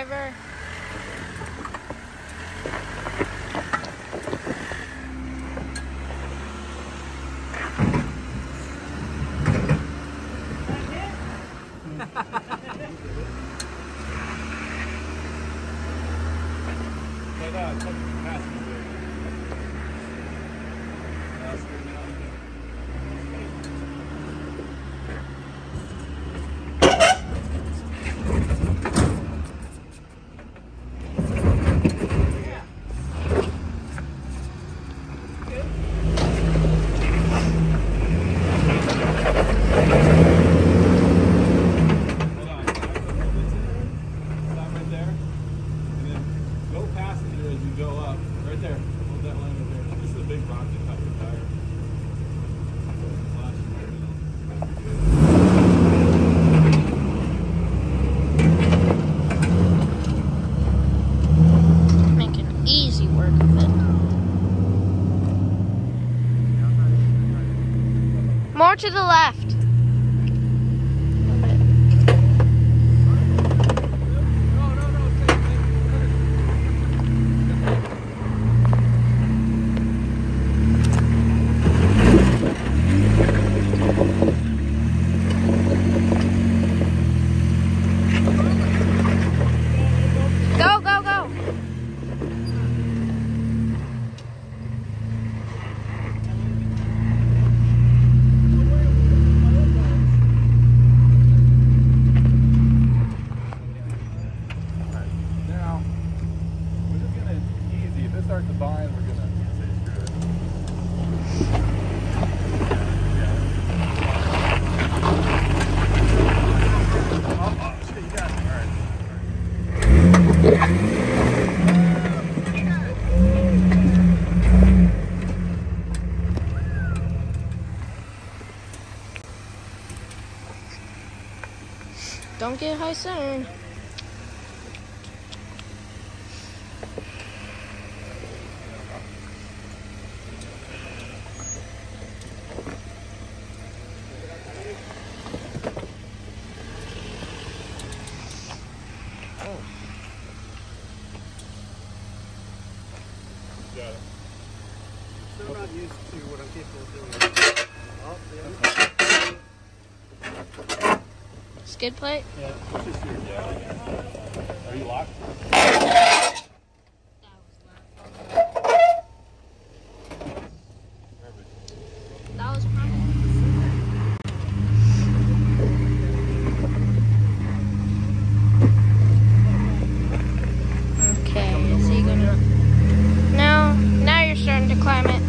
driver. More to the left. Go, go, go. Start to bind, we're gonna say screw it. Oh, shit, you got it. All right. Don't get high center. Got it. Still not used to what I'm capable of doing. Skid plate? Yeah. Push this through. Yeah. Are you locked? That was probably. Okay, is he gonna? No, now you're starting to climb it.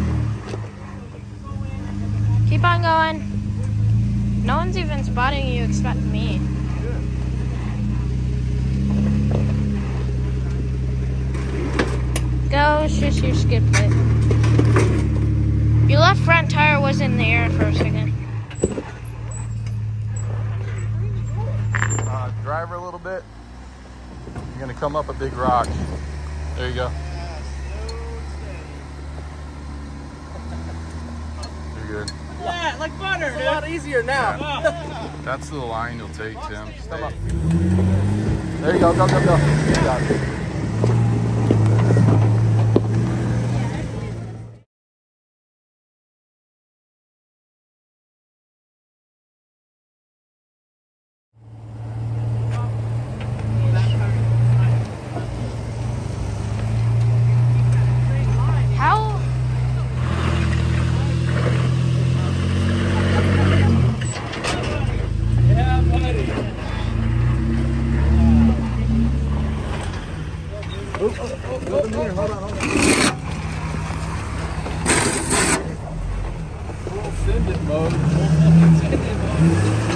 Keep on going. No one's even spotting you except me. Go, it's just your skid plate. Your left front tire was in the air for a second. Drive her a little bit. You're gonna come up a big rock. There you go. You're good. Yeah, like butter, dude. It's a lot easier now. Yeah. That's the line you'll take, Tim. Stay. There you go, go, go, go. You got it. Hold on. Full send it mode.